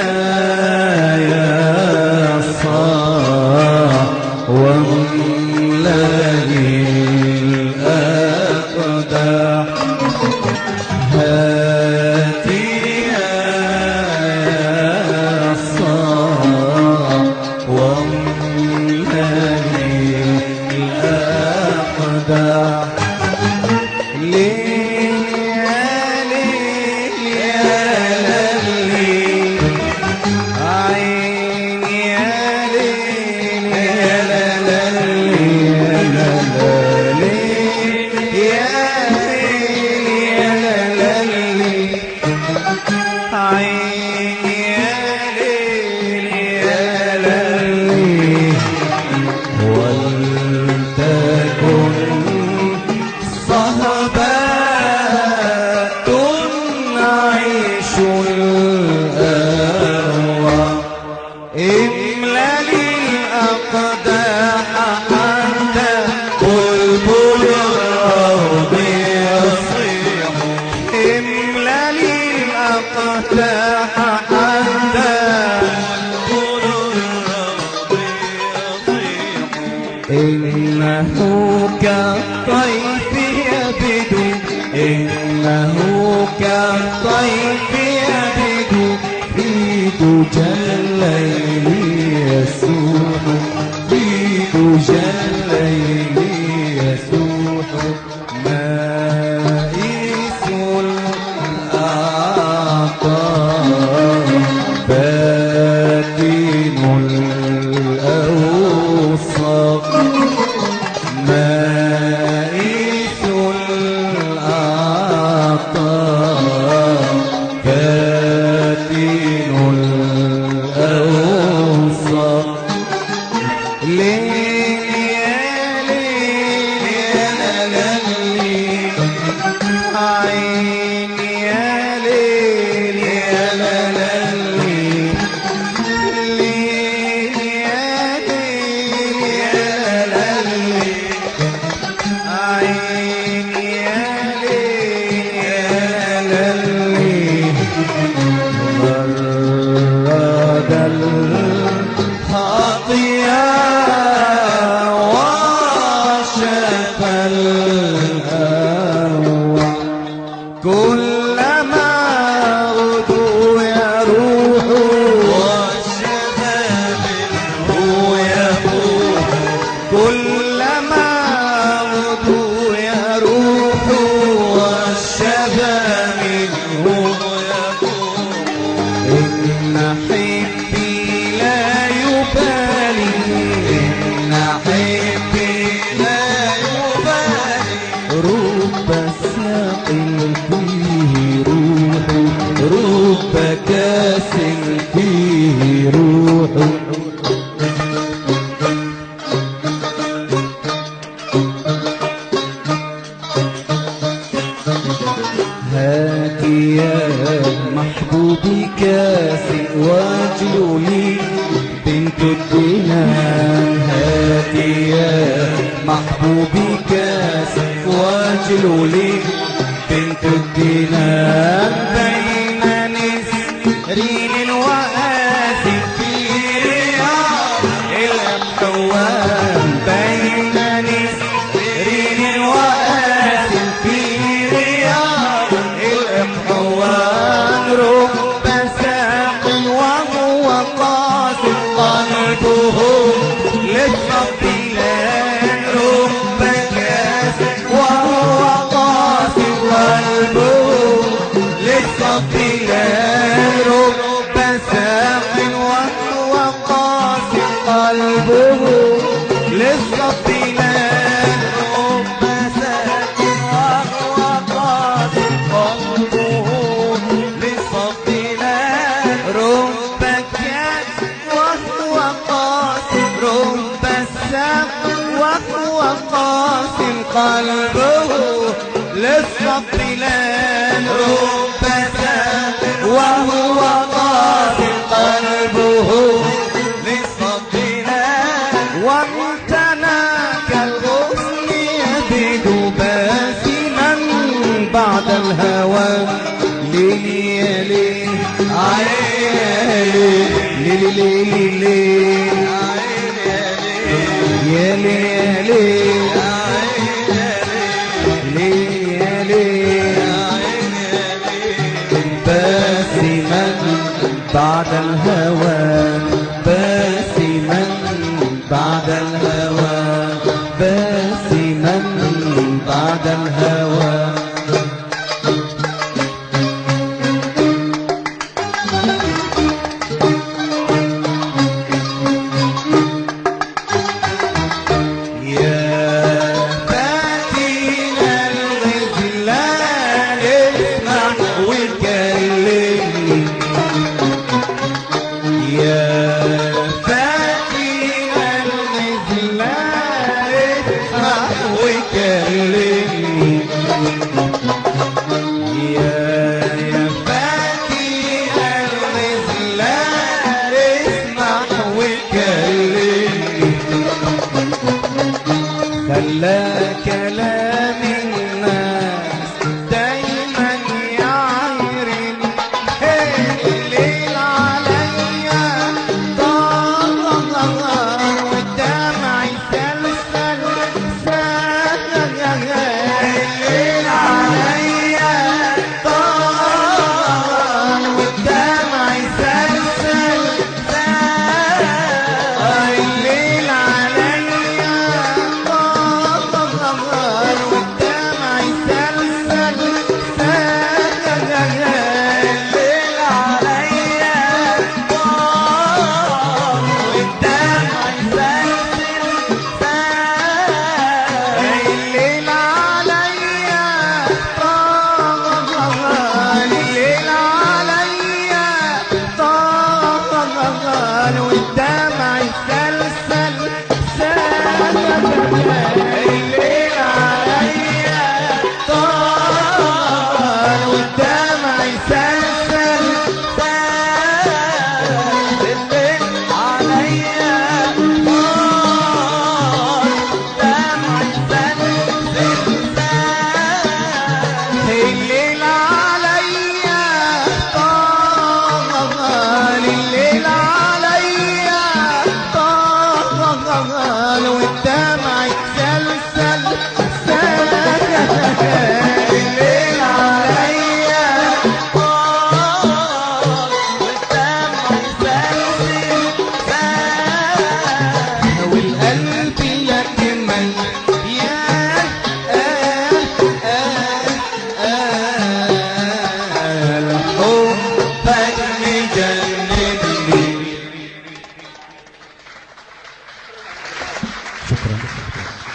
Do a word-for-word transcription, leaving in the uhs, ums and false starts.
يا صاح واملئي الأقداح هاتي يا صاح واملئي الأقداح إنه كالطيف يبدو إنه كالطيف يبدو في دجى الليل يسوح في دجى الليل يسوح مائس الأعطار باكن الأوصاف مائس الأعطار باكن الأوصاف كلما غدو يروح والشباب هو يفوح كلما غدو يروح والشباب هو يفوح إن حبي لا يبالي إن حبي لا يبالي رب ساق فيه روح رب كاس فيه روح هات يا محبوبي كاس واجلولي بنت الدينان هات يا محبوبي كاس واجلولي بنت الدينان بين نسرين وآسف في رياض الأبحوان بين نسرين وآسف في رياض الأبحوان رب ساق وهو قاسم قلبه للصفيان رب كاس وهو قاسم قلبه للصفيان رب ساق وهو قاسم قلبه للصفيان رب ساق وهو قاسم قلبه للصفيان رب كاس وهو قاسم رب ساق وهو قاسم قلبه للصفيان رب ساق وهو قاسم قلبه للصفيان وامتنى كالغصن يبدو باسما بعد الهوى ليلي عيالي ليلي ليلي ليلي يا ليلي باسما بعد الهوى باسما بعد الهوى باسما بعد الهوى خلى كلام الناس دايما يعايرني الليل عليا طار والدمع يسلسل الليل عليا طار والدمع يسلسل الليل عليا والدمع يسلسل الليل عليا والدمع يسلسل الليل عليا الليل عليا طال والدمع يسلسل الليل عليا طال والدمع يسلسل الليل عليا طال الليل عليا طال الليل عليا طال والدمع يسلسل الليل عليا طال والدمع يسلسل والقلب يكمل يا حبك مجنني. شكرا.